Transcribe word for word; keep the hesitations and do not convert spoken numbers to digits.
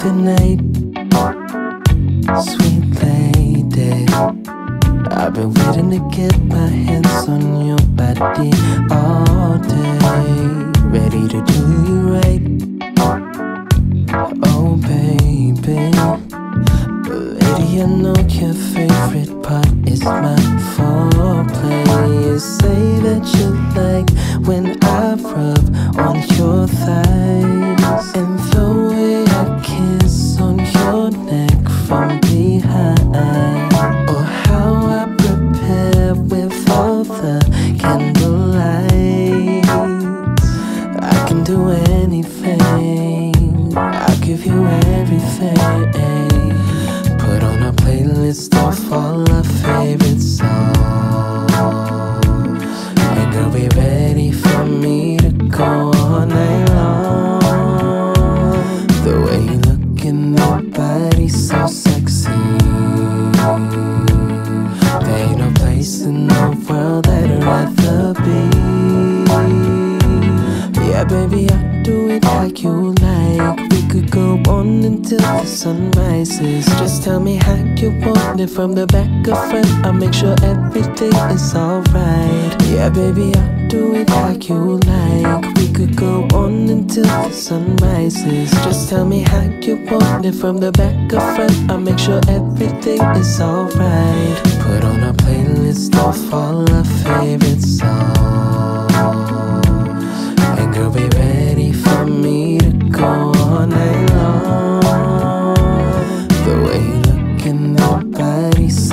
the night, sweet lady. I've been waiting to get my hands on your body all day, ready to do you right. Oh baby, lady, I know your favorite part is my foreplay. You say that you like when I rub on your thighs, and the way I kiss on your neck from behind, or how I prepare with all the candlelight. I can do anything, I'll give you everything. Put on a playlist of all our favorite songs, and girl, be ready for me to go all night long. The way you look in that body, so sexy. There ain't no place in the world that I'd rather be. Yeah, baby, I'll do it like you like. We could go on until the sun rises. Just tell me how you want it, from the back or front. I'll make sure everything is alright. Yeah, baby, I'll do it like you like. We could go on until the sun rises. Just tell me how you want it, from the back or front. I'll make sure everything is alright. Put on a playlist of all our favorite songs, and girl, be ready for me to go all night long. The way you look in that body,